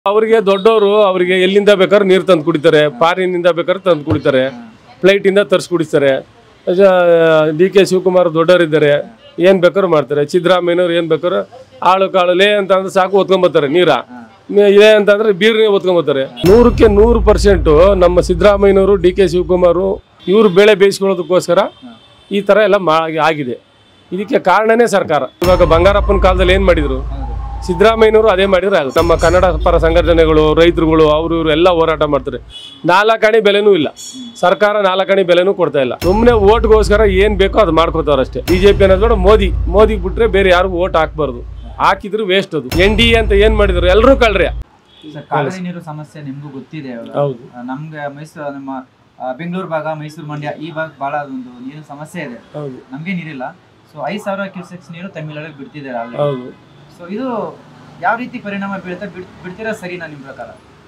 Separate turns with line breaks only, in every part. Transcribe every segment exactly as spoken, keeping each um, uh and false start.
ಅವರಿಗೆ ದೊಡ್ಡವರು ಅವರಿಗೆ ಎಲ್ಲಿಂದ ಬೇಕಾದ್ರೆ ನೀರು ತಂದು ಕುಡಿತಾರೆ, ಫಾರಿನಿಂದ ಬೇಕಾದ್ರೆ ತಂದು ಕುಡಿತಾರೆ, ಫ್ಲೈಟಿಂದ ತರಿಸಿ ಕುಡಿಸ್ತಾರೆ. ಡಿ ಕೆ ಶಿವಕುಮಾರ್ ದೊಡ್ಡವರಿದ್ದಾರೆ, ಏನು ಬೇಕಾದ್ರೂ ಮಾಡ್ತಾರೆ. ಸಿದ್ದರಾಮಯ್ಯನವ್ರು ಏನು ಬೇಕಾದ್ರೂ ಆಳು ಕಾಳು ಲೇ ಅಂತ ಅಂದ್ರೆ ಸಾಕು ಒತ್ಕೊಂಬತ್ತಾರೆ ನೀರ, ಇದೆ ಅಂತಂದ್ರೆ ಬೀರ್ನೇ ಒತ್ಕೊಂಬತ್ತಾರೆ. ನೂರಕ್ಕೆ ನೂರು ಪರ್ಸೆಂಟು ನಮ್ಮ ಸಿದ್ದರಾಮಯ್ಯನವರು ಡಿ ಕೆ ಶಿವಕುಮಾರು ಇವರು ಬೆಳೆ ಬೇಯಿಸ್ಕೊಳ್ಳೋದಕ್ಕೋಸ್ಕರ ಈ ಥರ ಎಲ್ಲ ಮಾ ಆಗಿದೆ. ಇದಕ್ಕೆ ಕಾರಣನೇ ಸರ್ಕಾರ. ಇವಾಗ ಬಂಗಾರಪ್ಪನ ಕಾಲದಲ್ಲಿ ಏನು ಮಾಡಿದರು, ಸಿದ್ದರಾಮಯ್ಯನವರು ಅದೇ ಮಾಡಿದ್ರೆ ಆಗುತ್ತೆ. ನಮ್ಮ ಕನ್ನಡ ಪರ ಸಂಘಟನೆಗಳು, ರೈತರುಗಳು, ಅವರು ಇವರು ಎಲ್ಲ ಹೋರಾಟ ಮಾಡ್ತಾರೆ. ನಾಲ್ಕಣಿ ಬೆಲೆನೂ ಇಲ್ಲ, ಸರ್ಕಾರ ನಾಲ್ಕಣಿ ಬೆಲೆನೂ ಕೊಡ್ತಾ ಇಲ್ಲ. ಸುಮ್ಮನೆ ಓಟ್ಗೋಸ್ಕರ ಏನು ಬೇಕೋ ಅದು ಮಾಡ್ಕೋತಾವ್ರು ಅಷ್ಟೇ. ಬಿಜೆಪಿ ಅನ್ನೋದು ಬೇಡ, ಮೋದಿ ಮೋದಿ ಬಿಟ್ರೆ ಬೇರೆ ಯಾರಿಗೂ ಓಟ್ ಹಾಕ್ಬಾರ್ದು. ಹಾಕಿದ್ರು ವೇಸ್ಟ್. ಅದು ಎನ್ ಡಿ ಎ ಅಂತ ಏನು ಮಾಡಿದ್ರು, ಎಲ್ಲರೂ ಕಳ್ರೆ.
ಕಾವೇರಿ ನೀರು ಸಮಸ್ಯೆ ನಿಮ್ಗೂ ಗೊತ್ತಿದೆ.
ಹೌದು,
ನಮ್ಗೆ ಮೈಸೂರು ನಮ್ಮ ಬೆಂಗಳೂರು ಭಾಗ, ಮೈಸೂರು, ಮಂಡ್ಯ ಈ ಭಾಗ ಬಹಳ ಒಂದು ನೀರಿನ ಸಮಸ್ಯೆ ಇದೆ.
ಹೌದು,
ನಮ್ಗೆ ನೀರಿಲ್ಲ. ಸೊ ಐದು ಸಾವಿರ ಕ್ಯೂಸೆಕ್ಸ್ ನೀರು ತಮಿಳ್ನಾಡಿಗೆ ಬಿಡ್ತಿದ್ದಾರೆ.
ಹೌದು.
ಸೊ ಇದು ಯಾವ ರೀತಿ ಪರಿಣಾಮ ಬೀಳ್ತಾ ಬಿಡ್ತೀರಾ ಸರಿನಾ ನಿಮ್ಮ ಪ್ರಕಾರ?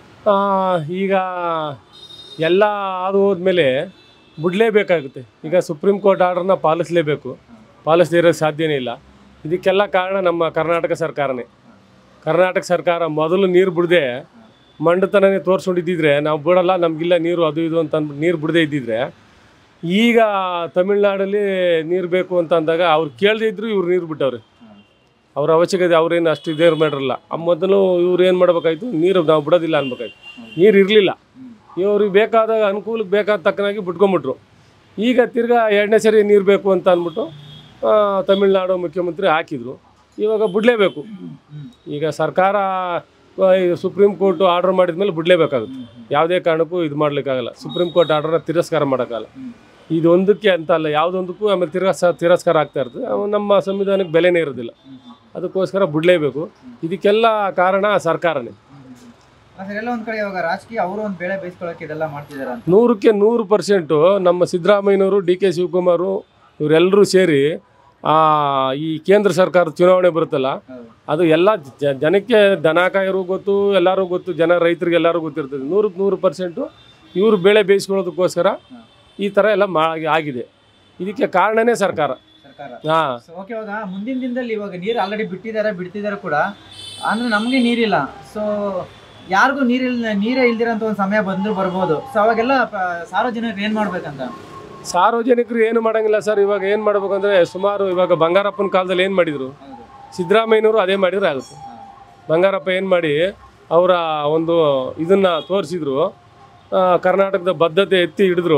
ಈಗ ಎಲ್ಲ ಅದು ಹೋದ್ಮೇಲೆ ಬಿಡಲೇಬೇಕಾಗುತ್ತೆ. ಈಗ ಸುಪ್ರೀಂ ಕೋರ್ಟ್ ಆರ್ಡ್ರನ್ನ ಪಾಲಿಸಲೇಬೇಕು, ಪಾಲಿಸದೇ ಇರೋಕ್ಕೆ ಸಾಧ್ಯನೇ ಇಲ್ಲ. ಇದಕ್ಕೆಲ್ಲ ಕಾರಣ ನಮ್ಮ ಕರ್ನಾಟಕ ಸರ್ಕಾರನೇ. ಕರ್ನಾಟಕ ಸರ್ಕಾರ ಮೊದಲು ನೀರು ಬಿಡದೆ ಮಂಡತನನೇ ತೋರಿಸ್ಕೊಂಡಿದ್ದಿದ್ರೆ, ನಾವು ಬಿಡಲ್ಲ ನಮಗಿಲ್ಲ ನೀರು ಅದು ಇದು ಅಂತ ಅಂದ್ಬಿಟ್ಟು ನೀರು ಬಿಡದೇ ಇದ್ದಿದ್ರೆ, ಈಗ ತಮಿಳ್ನಾಡಲ್ಲಿ ನೀರು ಬೇಕು ಅಂತ ಅಂದಾಗ ಅವ್ರು ಕೇಳದೇ ಇದ್ರು ಇವ್ರು ನೀರು ಬಿಟ್ಟವ್ರೆ. ಅವ್ರ ಅವಶ್ಯಕತೆ ಅವ್ರೇನು ಅಷ್ಟು ಇದೇ ಮಾಡಿರಲ್ಲ. ಆ ಮೊದಲು ಇವ್ರು ಏನು ಮಾಡ್ಬೇಕಾಯ್ತು, ನೀರು ನಾವು ಬಿಡೋದಿಲ್ಲ ಅನ್ಬೇಕಾಯ್ತು. ನೀರು ಇರಲಿಲ್ಲ, ಇವ್ರಿಗೆ ಬೇಕಾದಾಗ ಅನುಕೂಲಕ್ಕೆ ಬೇಕಾದ ತಕ್ಕನಾಗಿ ಬಿಟ್ಕೊಂಬಿಟ್ರು. ಈಗ ತಿರ್ಗಾ ಎರಡನೇ ಸರಿ ನೀರು ಬೇಕು ಅಂತ ಅಂದ್ಬಿಟ್ಟು ತಮಿಳ್ನಾಡು ಮುಖ್ಯಮಂತ್ರಿ ಹಾಕಿದರು. ಇವಾಗ ಬಿಡಲೇಬೇಕು. ಈಗ ಸರ್ಕಾರ ಸುಪ್ರೀಂ ಕೋರ್ಟು ಆರ್ಡರ್ ಮಾಡಿದ ಮೇಲೆ ಬಿಡಲೇಬೇಕಾಗುತ್ತೆ. ಯಾವುದೇ ಕಾರಣಕ್ಕೂ ಇದು ಮಾಡಲಿಕ್ಕಾಗಲ್ಲ. ಸುಪ್ರೀಂ ಕೋರ್ಟ್ ಆರ್ಡ್ರನ್ನ ತಿರಸ್ಕಾರ ಮಾಡೋಕ್ಕಾಗಲ್ಲ. ಇದೊಂದಕ್ಕೆ ಅಂತ ಅಲ್ಲ, ಯಾವುದೊಂದಕ್ಕೂ ಆಮೇಲೆ ತಿರಸ್ ತಿರಸ್ಕಾರ ಆಗ್ತಾ ಇರ್ತದೆ. ನಮ್ಮ ಸಂವಿಧಾನಕ್ಕೆ ಬೆಲೆನೇ ಇರೋದಿಲ್ಲ. ಅದಕ್ಕೋಸ್ಕರ ಬಿಡಲೇಬೇಕು. ಇದಕ್ಕೆಲ್ಲ ಕಾರಣ ಸರ್ಕಾರನೇ.
ಎಲ್ಲ ಒಂದ್ ಕಡೆ ಇವಾಗ ರಾಜಕೀಯ ಅವರು ಒಂದು ಬೆಳೆ ಬೇಯಿಸ್ಕೊಳ್ಳೋಕೆ ಇದೆಲ್ಲ ಮಾಡ್ತಿದ್ದಾರೆ.
ನೂರಕ್ಕೆ ನೂರು ಪರ್ಸೆಂಟು ನಮ್ಮ ಸಿದ್ದರಾಮಯ್ಯನವರು, ಡಿ ಕೆ ಶಿವಕುಮಾರು ಇವರೆಲ್ಲರೂ ಸೇರಿ ಈ ಕೇಂದ್ರ ಸರ್ಕಾರದ ಚುನಾವಣೆ ಬರುತ್ತಲ್ಲ, ಅದು ಎಲ್ಲ ಜನಕ್ಕೆ ದನಕಾಯರು ಗೊತ್ತು, ಎಲ್ಲರೂ ಗೊತ್ತು, ಜನ ರೈತರಿಗೆ ಎಲ್ಲರೂ ಗೊತ್ತಿರ್ತದೆ. ನೂರಕ್ಕೆ ನೂರು ಪರ್ಸೆಂಟು ಇವರು ಬೆಳೆ ಬೇಯಿಸ್ಕೊಳ್ಳೋದಕ್ಕೋಸ್ಕರ ಈ ಥರ ಎಲ್ಲ ಮಾ ಆಗಿದೆ. ಇದಕ್ಕೆ ಕಾರಣನೇ ಸರ್ಕಾರ. ಹಾಂ,
ಓಕೆ. ಇವಾಗ ಮುಂದಿನ ದಿನದಲ್ಲಿ ಇವಾಗ ನೀರು ಆಲ್ರೆಡಿ ಬಿಟ್ಟಿದ್ದಾರೆ ಬಿಡ್ತಿದ್ದಾರೆ ಕೂಡ, ಅಂದ್ರೆ ನಮಗೆ ನೀರಿಲ್ಲ. ಸೊ ಯಾರಿಗೂ ನೀರಿಲ್ಲ, ನೀರೇ ಇಲ್ದಿರೋಂಥ ಒಂದು ಸಮಯ ಬಂದರೂ ಬರ್ಬೋದು. ಸೊ ಅವಾಗೆಲ್ಲ ಸಾರ್ವಜನಿಕರು ಏನು ಮಾಡ್ಬೇಕಂತ?
ಸಾರ್ವಜನಿಕರು ಏನು ಮಾಡೋಂಗಿಲ್ಲ ಸರ್. ಇವಾಗ ಏನು ಮಾಡ್ಬೇಕಂದ್ರೆ, ಸುಮಾರು ಇವಾಗ ಬಂಗಾರಪ್ಪನ ಕಾಲದಲ್ಲಿ ಏನು ಮಾಡಿದರು, ಸಿದ್ದರಾಮಯ್ಯನವರು ಅದೇ ಮಾಡಿದ್ರೆ ಆಗುತ್ತೆ. ಬಂಗಾರಪ್ಪ ಏನು ಮಾಡಿ ಅವರ ಒಂದು ಇದನ್ನು ತೋರಿಸಿದ್ರು, ಕರ್ನಾಟಕದ ಬದ್ಧತೆ ಎತ್ತಿ ಹಿಡಿದ್ರು.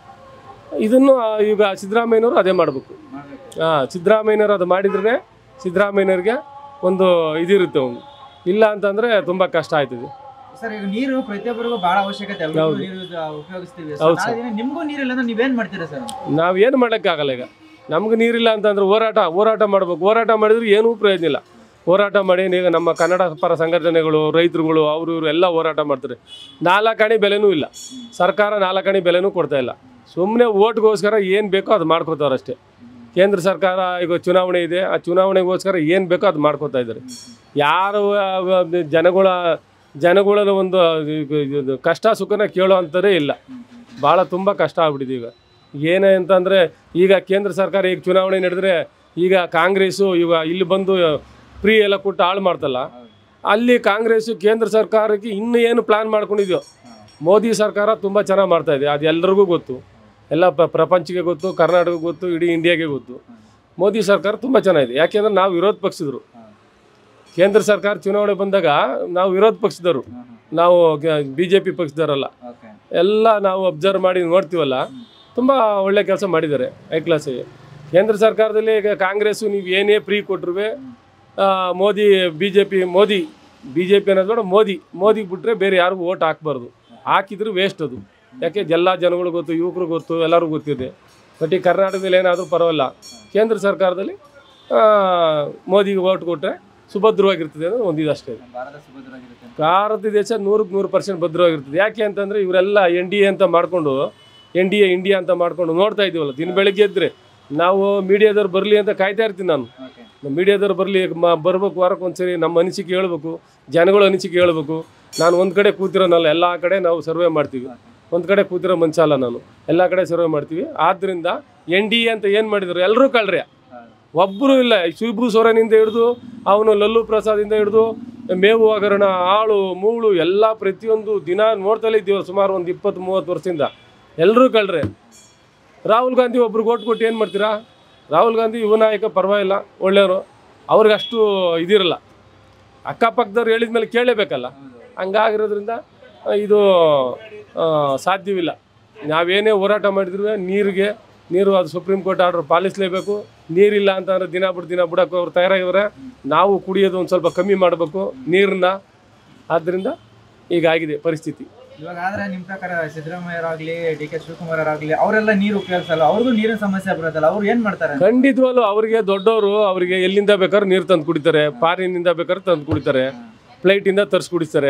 ಇದನ್ನು ಈಗ ಸಿದ್ದರಾಮಯ್ಯನವರು ಅದೇ ಮಾಡಬೇಕು. ಹಾಂ, ಸಿದ್ದರಾಮಯ್ಯನವರು ಅದು ಮಾಡಿದ್ರೆ ಸಿದ್ದರಾಮಯ್ಯನವ್ರಿಗೆ ಒಂದು ಇದಿರುತ್ತೆ. ಒಂದು ಇಲ್ಲ ಅಂತಂದರೆ ತುಂಬ ಕಷ್ಟ ಆಯ್ತದೆ
ಸರ್. ಈಗ ನೀರು ಪ್ರತಿಯೊಬ್ಬರಿಗೂ ಭಾಳ ಅವಶ್ಯಕತೆ, ಉಪಯೋಗಿಸ್ತೀವಿ. ನಿಮಗೂ ನೀರಿಲ್ಲ ಅಂದ್ರೆ ನೀವೇನು ಮಾಡ್ತೀರಾ ಸರ್?
ನಾವೇನು ಮಾಡೋಕ್ಕಾಗಲ್ಲ. ಈಗ ನಮ್ಗೆ ನೀರಿಲ್ಲ ಅಂತಂದ್ರೆ ಹೋರಾಟ ಹೋರಾಟ ಮಾಡ್ಬೇಕು. ಹೋರಾಟ ಮಾಡಿದ್ರೆ ಏನೂ ಪ್ರಯೋಜನ ಇಲ್ಲ. ಹೋರಾಟ ಮಾಡಿ ಈಗ ನಮ್ಮ ಕನ್ನಡ ಪರ ಸಂಘಟನೆಗಳು, ರೈತರುಗಳು, ಅವರು ಇವರು ಎಲ್ಲ ಹೋರಾಟ ಮಾಡ್ತಾರೆ. ನಾಲ್ಕಣಿ ಬೆಲೆನೂ ಇಲ್ಲ, ಸರ್ಕಾರ ನಾಲ್ಕಣಿ ಬೆಲೆನೂ ಕೊಡ್ತಾ ಇಲ್ಲ. ಸುಮ್ಮನೆ ಓಟ್ಗೋಸ್ಕರ ಏನು ಬೇಕೋ ಅದು ಮಾಡ್ಕೋತಾವ್ರು ಅಷ್ಟೇ. ಕೇಂದ್ರ ಸರ್ಕಾರ ಈಗ ಚುನಾವಣೆ ಇದೆ, ಆ ಚುನಾವಣೆಗೋಸ್ಕರ ಏನು ಬೇಕೋ ಅದು ಮಾಡ್ಕೋತಾ ಇದ್ದಾರೆ. ಯಾರು ಜನಗಳ ಜನಗಳ ಒಂದು ಕಷ್ಟ ಸುಖನ ಕೇಳೋ ಅಂಥದ್ದೇ ಇಲ್ಲ. ಭಾಳ ತುಂಬ ಕಷ್ಟ ಆಗ್ಬಿಟ್ಟಿದೆ ಈಗ. ಏನೇ ಅಂತಂದರೆ, ಈಗ ಕೇಂದ್ರ ಸರ್ಕಾರ ಈಗ ಚುನಾವಣೆ ನಡೆದ್ರೆ, ಈಗ ಕಾಂಗ್ರೆಸ್ಸು ಈಗ ಇಲ್ಲಿ ಬಂದು ಫ್ರೀ ಎಲ್ಲ ಕೊಟ್ಟು ಹಾಳು ಮಾಡ್ತಲ್ಲ, ಅಲ್ಲಿ ಕಾಂಗ್ರೆಸ್ಸು ಕೇಂದ್ರ ಸರ್ಕಾರಕ್ಕೆ ಇನ್ನೂ ಏನು ಪ್ಲ್ಯಾನ್ ಮಾಡ್ಕೊಂಡಿದ್ಯೋ. ಮೋದಿ ಸರ್ಕಾರ ತುಂಬ ಚೆನ್ನಾಗಿ ಮಾಡ್ತಾಯಿದೆ, ಅದು ಎಲ್ಲರಿಗೂ ಗೊತ್ತು, ಎಲ್ಲ ಪ್ರಪಂಚಕ್ಕೆ ಗೊತ್ತು, ಕರ್ನಾಟಕಕ್ಕೆ ಗೊತ್ತು, ಇಡೀ ಇಂಡಿಯಾಗೆ ಗೊತ್ತು. ಮೋದಿ ಸರ್ಕಾರ ತುಂಬ ಚೆನ್ನಾಗಿದೆ. ಯಾಕೆಂದರೆ ನಾವು ವಿರೋಧ ಪಕ್ಷದವರು. ಕೇಂದ್ರ ಸರ್ಕಾರ ಚುನಾವಣೆ ಬಂದಾಗ ನಾವು ವಿರೋಧ ಪಕ್ಷದವರು, ನಾವು ಬಿ ಜೆ ಪಿ ಪಕ್ಷದವರಲ್ಲ. ಎಲ್ಲ ನಾವು ಅಬ್ಸರ್ವ್ ಮಾಡಿ ನೋಡ್ತೀವಲ್ಲ, ತುಂಬ ಒಳ್ಳೆ ಕೆಲಸ ಮಾಡಿದ್ದಾರೆ ಹೈ ಕ್ಲಾಸಿಗೆ. ಕೇಂದ್ರ ಸರ್ಕಾರದಲ್ಲಿ ಈಗ ಕಾಂಗ್ರೆಸ್ಸು ನೀವು ಏನೇ ಫ್ರೀ ಕೊಟ್ಟರು, Modi B J P Modi B J P ಅನ್ನೋದು ಬೇಡ, ಮೋದಿ ಮೋದಿ ಬಿಟ್ಟರೆ ಬೇರೆ ಯಾರಿಗೂ ಓಟ್ ಹಾಕ್ಬಾರ್ದು. ಹಾಕಿದ್ರು ವೇಸ್ಟ್ ಅದು. ಯಾಕೆ ಎಲ್ಲ ಜನಗಳು ಗೊತ್ತು, ಯುವಕರು ಗೊತ್ತು, ಎಲ್ಲರಿಗೂ ಗೊತ್ತಿದೆ. ಬಟ್ ಈ ಕರ್ನಾಟಕದಲ್ಲಿ ಏನಾದರೂ ಪರವಾಗಿಲ್ಲ. ಕೇಂದ್ರ ಸರ್ಕಾರದಲ್ಲಿ ಮೋದಿಗೆ ಓಟ್ ಕೊಟ್ಟರೆ ಸುಭದ್ರವಾಗಿರ್ತದೆ ಅನ್ನೋದು ಒಂದಿದೆ ಅಷ್ಟೇ. ಭಾರತ ದೇಶ ನೂರಕ್ಕೆ ನೂರು ಪರ್ಸೆಂಟ್ ಭದ್ರವಾಗಿರ್ತದೆ. ಯಾಕೆ ಅಂತಂದರೆ ಇವರೆಲ್ಲ ಎನ್ ಡಿ ಎ ಅಂತ ಮಾಡಿಕೊಂಡು, ಎನ್ ಡಿ ಎ ಇಂಡಿಯಾ ಅಂತ ಮಾಡಿಕೊಂಡು ನೋಡ್ತಾ ಇದ್ದೀವಲ್ಲ. ದಿನ ಬೆಳಗ್ಗೆ ಇದ್ದರೆ ನಾವು ಮೀಡಿಯಾದವ್ರು ಬರಲಿ ಅಂತ ಕಾಯ್ತಾ ಇರ್ತೀನಿ ನಾನು. ಮೀಡಿಯಾದವ್ರು ಬರಲಿ, ಮ ಬರ್ಬೇಕು ವಾರಕ್ಕೆ ಒಂದ್ಸರಿ ನಮ್ಮ ಅನಿಸಿಕೆ ಹೇಳ್ಬೇಕು, ಜನಗಳ ಅನಿಸಿಕೆ ಹೇಳ್ಬೇಕು. ನಾನು ಒಂದು ಕಡೆ ಕೂತಿರೋನಲ್ಲ, ಎಲ್ಲ ಕಡೆ ನಾವು ಸರ್ವೆ ಮಾಡ್ತೀವಿ. ಒಂದು ಕಡೆ ಕೂತಿರೋ ಮನುಷ್ಯ ಅಲ್ಲ ನಾನು, ಎಲ್ಲ ಕಡೆ ಸರ್ವೆ ಮಾಡ್ತೀವಿ. ಆದ್ದರಿಂದ ಎನ್ ಡಿ ಎ ಅಂತ ಏನು ಮಾಡಿದ್ರು, ಎಲ್ಲರೂ ಕಳ್ರೆ. ಒಬ್ಬರು ಇಲ್ಲ. ಶಿಬು ಸೊರೇನಿಂದ ಹಿಡಿದು ಅವನು ಲಲ್ಲು ಪ್ರಸಾದಿಂದ ಹಿಡಿದು ಮೇವು ಹಗರಣ ಆಳು ಮೂಳು ಎಲ್ಲ ಪ್ರತಿಯೊಂದು ದಿನ ನೋಡ್ತಲೇ ಇದ್ದೀವಿ ಸುಮಾರು ಒಂದು ಇಪ್ಪತ್ತು ಮೂವತ್ತು ವರ್ಷದಿಂದ ಎಲ್ಲರೂ ಕಳ್ರೆ. ರಾಹುಲ್ ಗಾಂಧಿ ಒಬ್ರಿಗೆ ಓಟ್ ಕೊಟ್ಟು ಏನು ಮಾಡ್ತೀರಾ? ರಾಹುಲ್ ಗಾಂಧಿ ಯುವ ನಾಯಕ ಪರವಾಗಿಲ್ಲ, ಒಳ್ಳೆಯವರು, ಅವ್ರಿಗೆ ಅಷ್ಟು ಇದಿರಲ್ಲ. ಅಕ್ಕಪಕ್ಕದವ್ರು ಹೇಳಿದ ಮೇಲೆ ಕೇಳಲೇಬೇಕಲ್ಲ. ಹಂಗಾಗಿರೋದ್ರಿಂದ ಇದು ಸಾಧ್ಯವಿಲ್ಲ. ನಾವೇನೇ ಹೋರಾಟ ಮಾಡಿದ್ರು ನೀರಿಗೆ ನೀರು ಅದು ಸುಪ್ರೀಂ ಕೋರ್ಟ್ ಆರ್ಡರ್ ಪಾಲಿಸಲೇಬೇಕು. ನೀರಿಲ್ಲ ಅಂತಂದರೆ ದಿನ ಬಿಟ್ಟು ದಿನ ಬಿಡೋಕೆ ಅವ್ರು ತಯಾರಾಗಿದ್ದಾರೆ. ನಾವು ಕುಡಿಯೋದು ಒಂದು ಸ್ವಲ್ಪ ಕಮ್ಮಿ ಮಾಡಬೇಕು ನೀರನ್ನ. ಆದ್ದರಿಂದ ಹೀಗಾಗಿದೆ ಪರಿಸ್ಥಿತಿ.
ಇವಾಗ ಆದರೆ ನಿಮ್ಮ ಪ್ರಕಾರ ಸಿದ್ದರಾಮಯ್ಯರಾಗಲಿ ಡಿ ಕೆ ಶಿವಕುಮಾರ್ ಅವರಾಗಲಿ ಅವರೆಲ್ಲ ನೀರು ಉಪಯೋಗಿಸಲ್ಲ, ಅವ್ರಿಗೂ ನೀರಿನ ಸಮಸ್ಯೆ ಬರುತ್ತಲ್ಲ, ಅವ್ರು ಏನು ಮಾಡ್ತಾರೆ?
ಖಂಡಿತವಲ್ಲೂ ಅವರಿಗೆ ದೊಡ್ಡವರು ಅವರಿಗೆ ಎಲ್ಲಿಂದ ಬೇಕಾದ್ರೂ ನೀರು ತಂದು ಕುಡಿತಾರೆ, ಫಾರಿನ್ನಿಂದ ಬೇಕಾದ್ರೆ ತಂದು ಕುಡಿತಾರೆ, ಫ್ಲೈಟಿಂದ ತರಿಸಿ ಕುಡಿಸ್ತಾರೆ.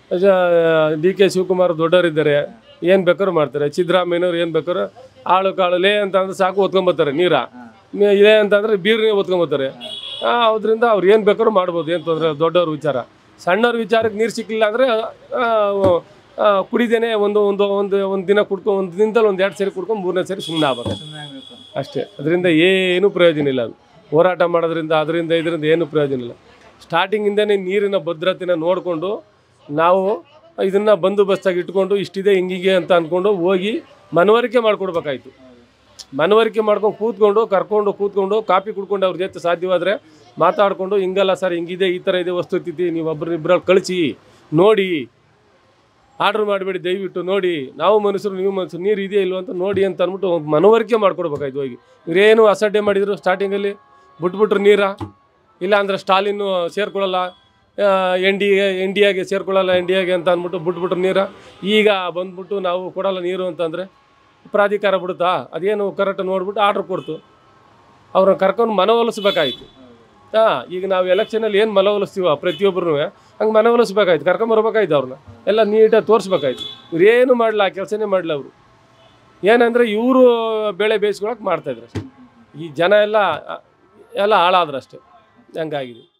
ಡಿ ಕೆ ಶಿವಕುಮಾರ್ ದೊಡ್ಡವರಿದ್ದಾರೆ, ಏನು ಬೇಕಾದ್ರೂ ಮಾಡ್ತಾರೆ. ಸಿದ್ದರಾಮಯ್ಯನವ್ರು ಏನು ಬೇಕಾದ್ರೂ ಆಳು ಕಾಳು ಲೇ ಅಂತ ಅಂದ್ರೆ ಸಾಕು ಒತ್ಕೊಂಬತ್ತಾರೆ ನೀರ, ಇದೇ ಅಂತಂದರೆ ಬೀರ್ನೇ ಒತ್ಕೊಂಬತ್ತಾರೆ. ಅದರಿಂದ ಅವ್ರು ಏನು ಬೇಕಾದ್ರೂ ಮಾಡ್ಬೋದು, ಏನು ತೊಂದರೆ. ದೊಡ್ಡವ್ರ ವಿಚಾರ. ಸಣ್ಣವ್ರ ವಿಚಾರಕ್ಕೆ ನೀರು ಸಿಕ್ಕಲಿಲ್ಲ ಅಂದರೆ ಕುಡಿದೇನೆ ಒಂದು ಒಂದು ಒಂದು ಒಂದು ದಿನ ಕುಡ್ಕೊ ಒಂದು ದಿನದಲ್ಲಿ ಒಂದು ಎರಡು ಸರಿ ಕುಡ್ಕೊಂಡು ಮೂರನೇ ಸರಿ ಸುಮ್ಮನೆ ಆಗ್ಬೇಕು ಅಷ್ಟೇ. ಅದರಿಂದ ಏನೂ ಪ್ರಯೋಜನ ಇಲ್ಲ. ಅದು ಹೋರಾಟ ಮಾಡೋದ್ರಿಂದ ಅದರಿಂದ ಇದರಿಂದ ಏನೂ ಪ್ರಯೋಜನ ಇಲ್ಲ. ಸ್ಟಾರ್ಟಿಂಗಿಂದನೇ ನೀರಿನ ಭದ್ರತೆನ ನೋಡಿಕೊಂಡು ನಾವು ಇದನ್ನು ಬಂದೋಬಸ್ತಾಗಿ ಇಟ್ಕೊಂಡು ಇಷ್ಟಿದೆ ಹಿಂಗಿಗೆ ಅಂತ ಅಂದ್ಕೊಂಡು ಹೋಗಿ ಮನವರಿಕೆ ಮಾಡಿಕೊಡ್ಬೇಕಾಯ್ತು. ಮನವರಿಕೆ ಮಾಡ್ಕೊಂಡು ಕೂತ್ಕೊಂಡು ಕರ್ಕೊಂಡು ಕೂತ್ಕೊಂಡು ಕಾಪಿ ಕುಡ್ಕೊಂಡು ಅವ್ರ ಜೊತೆ ಸಾಧ್ಯವಾದರೆ ಮಾತಾಡಿಕೊಂಡು ಹಿಂಗಲ್ಲ ಸರ್ ಹಿಂಗಿದೆ ಈ ಥರ ಇದೆ ವಸ್ತುಸ್ಥಿತಿ, ನೀವು ಒಬ್ಬರು ಇಬ್ಬರಲ್ಲಿ ಕಳಿಸಿ ನೋಡಿ, ಆರ್ಡ್ರ್ ಮಾಡಬೇಡಿ ದಯವಿಟ್ಟು ನೋಡಿ, ನಾವು ಮನುಷ್ಯರು ನೀವು ಮನುಷ್ಯರು, ನೀರು ಇದೆಯಾ ಇಲ್ವ ಅಂತ ನೋಡಿ ಅಂತ ಅಂದ್ಬಿಟ್ಟು ಮನವರಿಕೆ ಮಾಡ್ಕೊಡ್ಬೇಕಾಯ್ತು. ಹೋಗಿ ಇವರೇನು ಅಸಡ್ಡೆ ಮಾಡಿದರು ಸ್ಟಾರ್ಟಿಂಗಲ್ಲಿ, ಬಿಟ್ಬಿಟ್ರು ನೀರ. ಇಲ್ಲ ಅಂದರೆ ಸ್ಟಾಲಿನ್ನು ಸೇರ್ಕೊಳ್ಳಲ್ಲ, N D A N D ಎಗೆ ಸೇರ್ಕೊಳ್ಳಲ್ಲ ಎನ್ ಡಿ ಎಗೆ ಅಂತ ಅಂದ್ಬಿಟ್ಟು ಬಿಟ್ಬಿಟ್ರು ನೀರ. ಈಗ ಬಂದ್ಬಿಟ್ಟು ನಾವು ಕೊಡಲ್ಲ ನೀರು ಅಂತಂದರೆ ಪ್ರಾಧಿಕಾರ ಬಿಡುತ್ತಾ? ಅದೇನು ಕರೆಕ್ಟ್ ನೋಡ್ಬಿಟ್ಟು ಆರ್ಡ್ರ್ ಕೊಡ್ತು, ಅವ್ರನ್ನ ಕರ್ಕೊಂಡು ಮನವೊಲಿಸ್ಬೇಕಾಯ್ತು. ಹಾಂ, ಈಗ ನಾವು ಎಲೆಕ್ಷನಲ್ಲಿ ಏನು ಮನವೊಲಿಸ್ತೀವ ಪ್ರತಿಯೊಬ್ಬರೂ ಹಂಗೆ ಮನವೊಲಿಸ್ಬೇಕಾಯ್ತು, ಕರ್ಕೊಂಬರ್ಬೇಕಾಯ್ತು ಅವ್ರನ್ನ ಎಲ್ಲ ನೀಟಾಗಿ ತೋರಿಸ್ಬೇಕಾಯ್ತು. ಇವ್ರು ಏನು ಮಾಡಲ್ಲ, ಆ ಕೆಲಸನೇ ಮಾಡಲ್ಲ ಅವರು. ಏನಂದರೆ ಇವರು ಬೆಳೆ ಬೇಯಿಸ್ಕೊಳಕ್ಕೆ ಮಾಡ್ತಾಯಿದ್ರು ಅಷ್ಟೇ. ಈ ಜನ ಎಲ್ಲ ಎಲ್ಲ ಹಾಳಾದ್ರಷ್ಟೇ. ಹಂಗಾಗಿದೆ.